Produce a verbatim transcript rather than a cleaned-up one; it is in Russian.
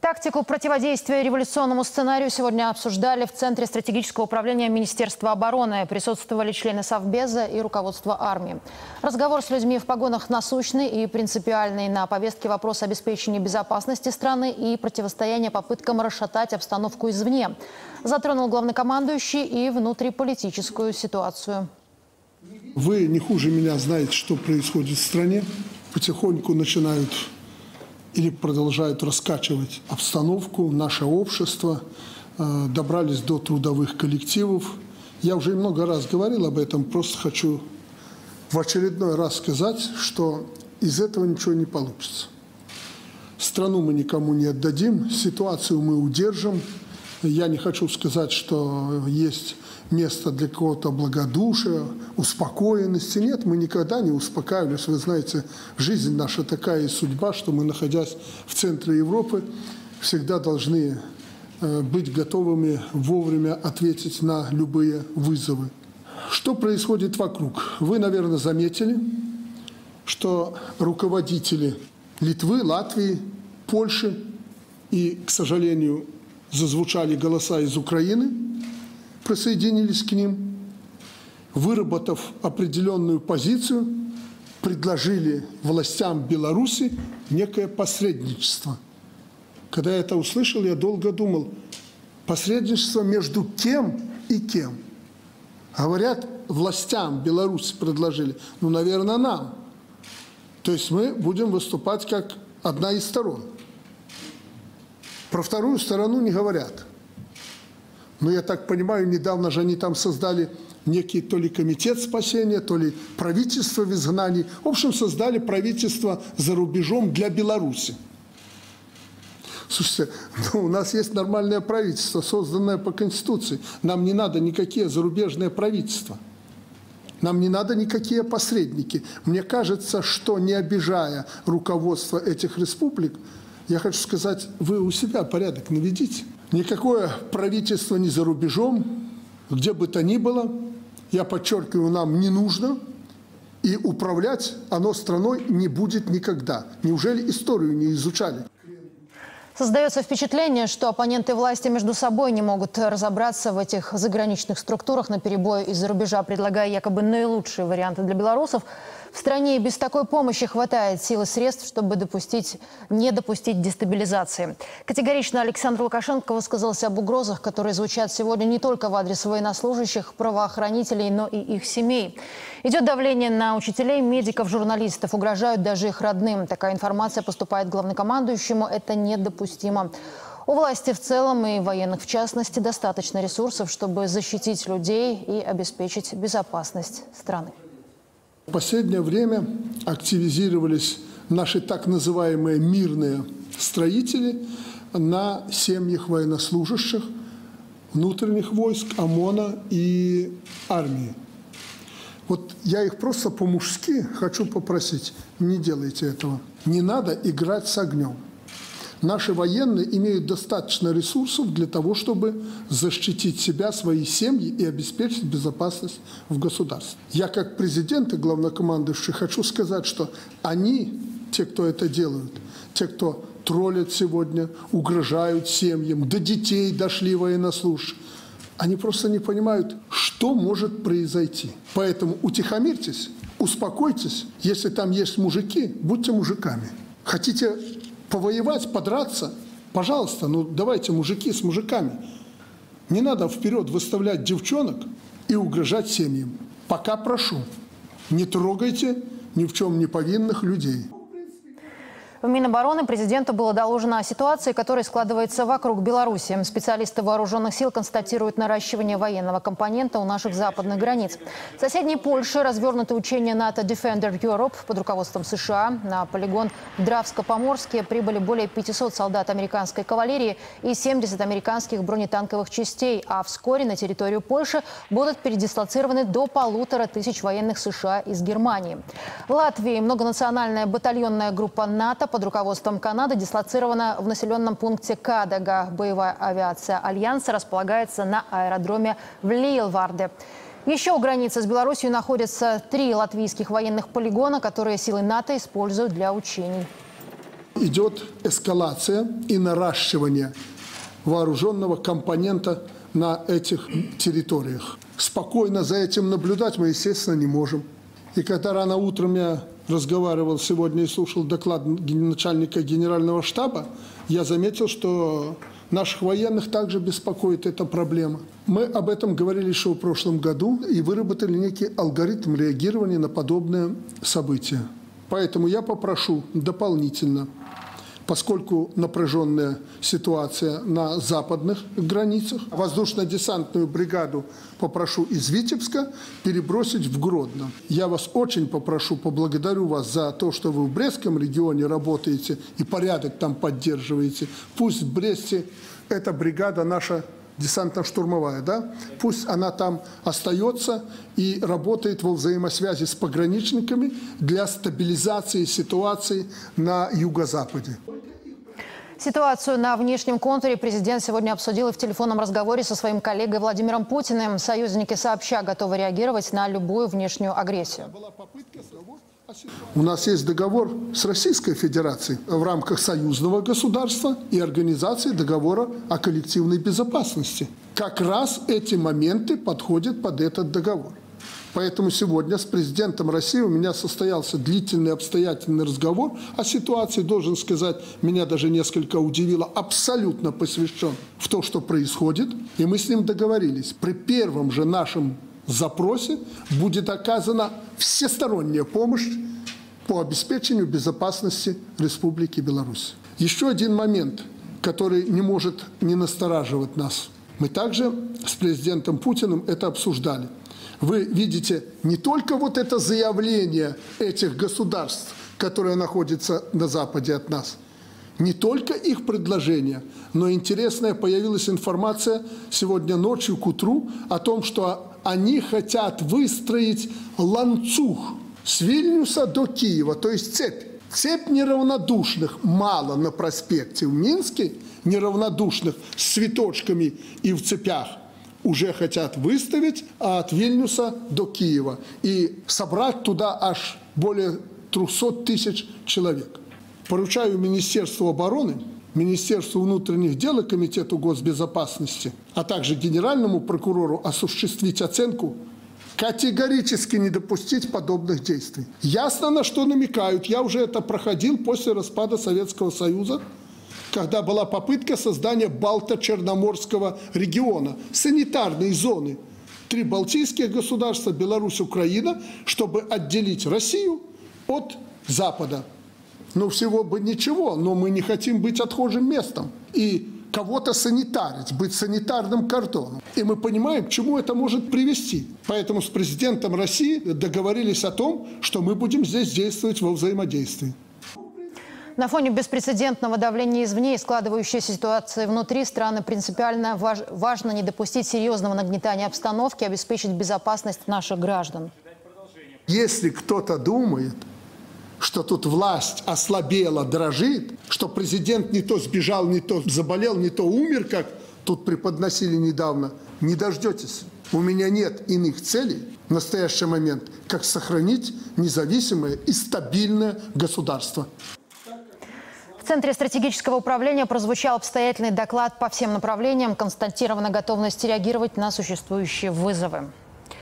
Тактику противодействия революционному сценарию сегодня обсуждали в Центре стратегического управления Министерства обороны. Присутствовали члены Совбеза и руководство армии. Разговор с людьми в погонах насущный и принципиальный. На повестке вопрос обеспечения безопасности страны и противостояния попыткам расшатать обстановку извне. Затронул главнокомандующий и внутриполитическую ситуацию. Вы не хуже меня знаете, что происходит в стране. Потихоньку начинают или продолжают раскачивать обстановку, наше общество, э, добрались до трудовых коллективов. Я уже много раз говорил об этом, просто хочу в очередной раз сказать, что из этого ничего не получится. Страну мы никому не отдадим, ситуацию мы удержим. Я не хочу сказать, что есть место для какого-то благодушия, успокоенности. Нет, мы никогда не успокаивались. Вы знаете, жизнь наша такая и судьба, что мы, находясь в центре Европы, всегда должны быть готовыми вовремя ответить на любые вызовы. Что происходит вокруг? Вы, наверное, заметили, что руководители Литвы, Латвии, Польши и, к сожалению, зазвучали голоса из Украины, присоединились к ним, выработав определенную позицию, предложили властям Беларуси некое посредничество. Когда я это услышал, я долго думал, посредничество между кем и кем? Говорят, властям Беларуси предложили, ну, наверное, нам. То есть мы будем выступать как одна из сторон. Про вторую сторону не говорят. Но я так понимаю, недавно же они там создали некий то ли комитет спасения, то ли правительство в изгнании. В общем, создали правительство за рубежом для Беларуси. Слушайте, ну, у нас есть нормальное правительство, созданное по Конституции. Нам не надо никакие зарубежные правительства. Нам не надо никакие посредники. Мне кажется, что не обижая руководство этих республик, я хочу сказать, вы у себя порядок наведите. Никакое правительство не за рубежом, где бы то ни было, я подчеркиваю, нам не нужно, и управлять оно страной не будет никогда. Неужели историю не изучали? Создается впечатление, что оппоненты власти между собой не могут разобраться в этих заграничных структурах наперебой из-за рубежа, предлагая якобы наилучшие варианты для белорусов. В стране и без такой помощи хватает сил и средств, чтобы допустить, не допустить дестабилизации. Категорично Александр Лукашенко высказался об угрозах, которые звучат сегодня не только в адрес военнослужащих, правоохранителей, но и их семей. Идет давление на учителей, медиков, журналистов, угрожают даже их родным. Такая информация поступает главнокомандующему. Это недопустимо. У власти в целом и военных в частности достаточно ресурсов, чтобы защитить людей и обеспечить безопасность страны. В последнее время активизировались наши так называемые мирные строители на семьях военнослужащих, внутренних войск, ОМОНа и армии. Вот я их просто по-мужски хочу попросить, не делайте этого. Не надо играть с огнем. Наши военные имеют достаточно ресурсов для того, чтобы защитить себя, свои семьи и обеспечить безопасность в государстве. Я как президент и главнокомандующий хочу сказать, что они, те, кто это делают, те, кто троллят сегодня, угрожают семьям, до детей дошли военнослужащие, они просто не понимают, что может произойти. Поэтому утихомирьтесь, успокойтесь. Если там есть мужики, будьте мужиками. Хотите повоевать, подраться? Пожалуйста, ну давайте мужики с мужиками. Не надо вперед выставлять девчонок и угрожать семьям. Пока прошу, не трогайте ни в чем не повинных людей. В Минобороны президенту было доложено о ситуации, которая складывается вокруг Беларуси. Специалисты вооруженных сил констатируют наращивание военного компонента у наших западных границ. В соседней Польше развернуты учения НАТО Defender Europe под руководством США. На полигон в Дравско-Поморске прибыли более пятисот солдат американской кавалерии и семьдесят американских бронетанковых частей. А вскоре на территорию Польши будут передислоцированы до полутора тысяч военных США из Германии. В Латвии многонациональная батальонная группа НАТО под руководством Канады дислоцирована в населенном пункте Кадага. Боевая авиация Альянса располагается на аэродроме в Лиелварде. Еще у границы с Беларусью находятся три латвийских военных полигона, которые силы НАТО используют для учений. Идет эскалация и наращивание вооруженного компонента на этих территориях. Спокойно за этим наблюдать мы, естественно, не можем. И когда рано утром я разговаривал сегодня и слушал доклад начальника генерального штаба, я заметил, что наших военных также беспокоит эта проблема. Мы об этом говорили еще в прошлом году и выработали некий алгоритм реагирования на подобные события. Поэтому я попрошу дополнительно, поскольку напряженная ситуация на западных границах, воздушно-десантную бригаду попрошу из Витебска перебросить в Гродно. Я вас очень попрошу, поблагодарю вас за то, что вы в Брестском регионе работаете и порядок там поддерживаете. Пусть в Бресте эта бригада наша десантно-штурмовая, да? Пусть она там остается и работает во взаимосвязи с пограничниками для стабилизации ситуации на юго-западе. Ситуацию на внешнем контуре президент сегодня обсудил и в телефонном разговоре со своим коллегой Владимиром Путиным. Союзники сообща готовы реагировать на любую внешнюю агрессию. У нас есть договор с Российской Федерацией в рамках союзного государства и организации договора о коллективной безопасности. Как раз эти моменты подходят под этот договор. Поэтому сегодня с президентом России у меня состоялся длительный обстоятельный разговор о ситуации. Должен сказать, меня даже несколько удивило, абсолютно посвящен в то, что происходит. И мы с ним договорились. При первом же нашем запросе будет оказана всесторонняя помощь по обеспечению безопасности Республики Беларусь. Еще один момент, который не может не настораживать нас. Мы также с президентом Путиным это обсуждали. Вы видите не только вот это заявление этих государств, которые находятся на западе от нас, не только их предложения, но интересная появилась информация сегодня ночью к утру о том, что они хотят выстроить ланцуг с Вильнюса до Киева, то есть цепь. Цепь неравнодушных мало на проспекте в Минске, неравнодушных с цветочками и в цепях, уже хотят выставить от Вильнюса до Киева и собрать туда аж более трехсот тысяч человек. Поручаю Министерству обороны, Министерству внутренних дел и Комитету госбезопасности, а также Генеральному прокурору осуществить оценку, категорически не допустить подобных действий. Ясно, на что намекают. Я уже это проходил после распада Советского Союза, когда была попытка создания Балто-Черноморского региона, санитарной зоны. Три балтийских государства, Беларусь, Украина, чтобы отделить Россию от Запада. Ну, всего бы ничего, но мы не хотим быть отхожим местом и кого-то санитарить, быть санитарным кордоном. И мы понимаем, к чему это может привести. Поэтому с президентом России договорились о том, что мы будем здесь действовать во взаимодействии. На фоне беспрецедентного давления извне и складывающейся ситуации внутри страны принципиально важ важно не допустить серьезного нагнетания обстановки, обеспечить безопасность наших граждан. Если кто-то думает, что тут власть ослабела, дрожит, что президент не то сбежал, не то заболел, не то умер, как тут преподносили недавно, не дождетесь. У меня нет иных целей в настоящий момент, как сохранить независимое и стабильное государство. В Центре стратегического управления прозвучал обстоятельный доклад по всем направлениям. Констатирована готовность реагировать на существующие вызовы.